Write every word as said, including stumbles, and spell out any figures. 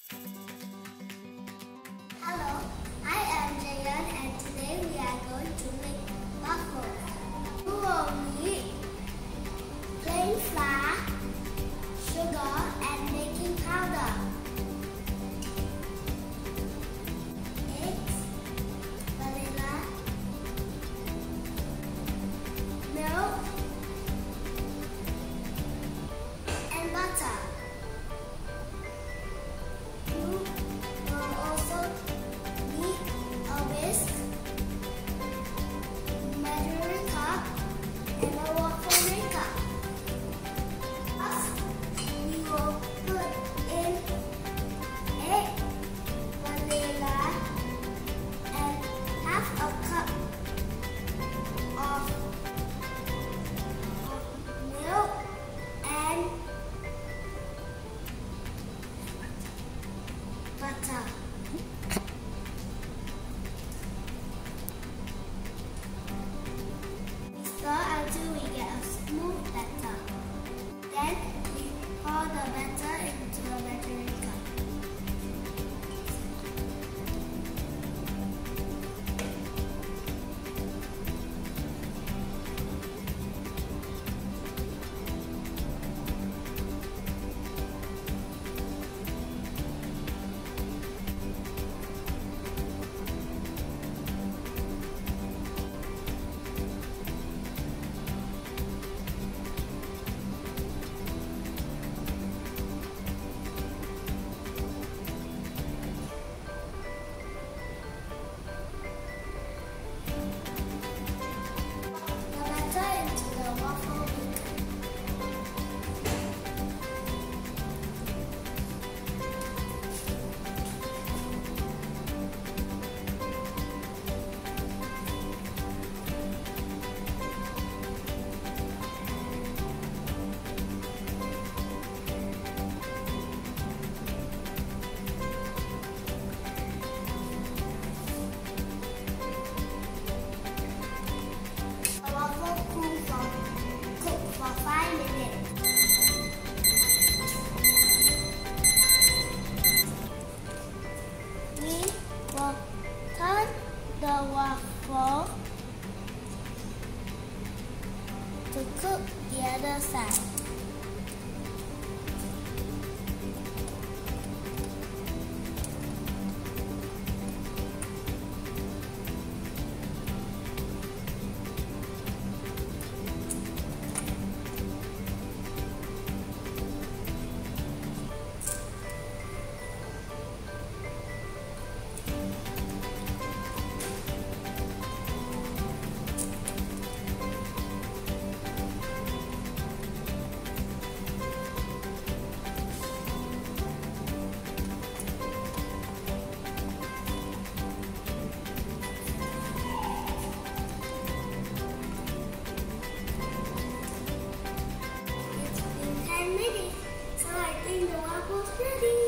Hello, I am Jayan and today we are going to make waffles. You will need plain flour, sugar and baking powder, eggs, vanilla, milk and butter. You will also need a whisk, measuring cup, and a waffle maker. First, we will put in egg, vanilla, and half a cup of milk and butter. Stir until we get a smooth batter. Then we pour the batter into a measuring cup. The batter into the waffle maker. The waffle cool for cook for five minutes. We will turn the waffle to cook the other side. It's been ten minutes, so I think the waffle's ready.